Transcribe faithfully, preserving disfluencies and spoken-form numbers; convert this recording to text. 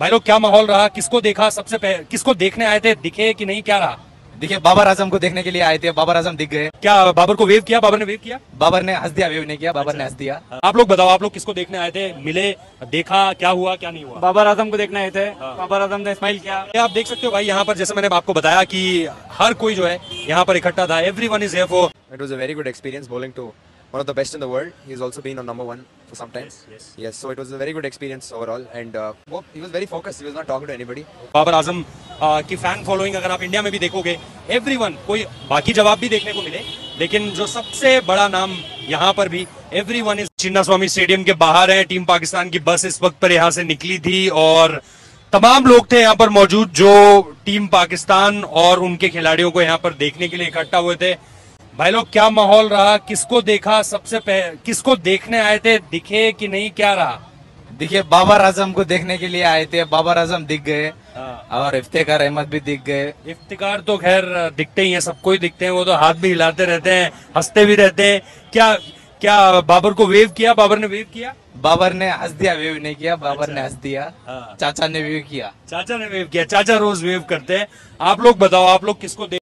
भाई लोग क्या माहौल रहा, किसको देखा सबसे पहले, किसको देखने आए थे, दिखे कि नहीं, क्या रहा? देखिए बाबर आजम को देखने के लिए आए थे, बाबर आजम दिख गए। क्या बाबर को वेव किया? बाबर ने वेव किया? बाबर ने हंस दिया, वेव नहीं किया, बाबर ने हंस दिया। आप लोग बताओ, आप लोग किसको देखने आए थे, मिले, देखा, क्या हुआ क्या नहीं हुआ? बाबर आजम को देखने आए थे। बाबर आजम ने स्माइल किया। ये आप देख सकते हो भाई, यहाँ पर जैसे मैंने आपको बताया कि हर कोई जो है यहाँ पर इकट्ठा था। Everyone is here for It was a very good experience bowling to one of the best in the world. He's also been on number one for some time. Yes, yes. Yes, so it was a very good experience overall, and uh, well, he was very focused. He was not talking to anybody. Babar Azam आ, की fan following अगर आप India में भी देखोगे, everyone, कोई बाकी जवाब भी देखने को मिले, लेकिन जो सबसे बड़ा नाम यहाँ पर भी, everyone is Chinnaswamy stadium के बाहर है। टीम पाकिस्तान की बस इस वक्त पर यहाँ से निकली थी और तमाम लोग थे यहाँ पर मौजूद जो टीम पाकिस्तान और उनके खिलाड़ियों को यहाँ पर देखने के लिए इकट्ठा हुए थे। भाई लोग क्या माहौल रहा, किसको देखा सबसे पहले, किसको देखने आए थे, दिखे कि नहीं, क्या रहा? देखिए बाबर आजम को देखने के लिए आए थे, बाबर आजम दिख गए और इफ्तिकार अहमद भी दिख गए। इफ्तिकार तो खैर दिखते ही हैं, सबको ही दिखते हैं, वो तो हाथ भी हिलाते रहते हैं, हंसते भी रहते हैं। क्या क्या बाबर को वेव किया? बाबर ने वेव किया? बाबर ने हंस दिया, वेव नहीं किया, बाबर अच्छा। ने हंस दिया। हाँ। चाचा ने वेव किया। चाचा ने वेव किया। चाचा रोज वेव करते हैं। आप लोग बताओ, आप लोग किसको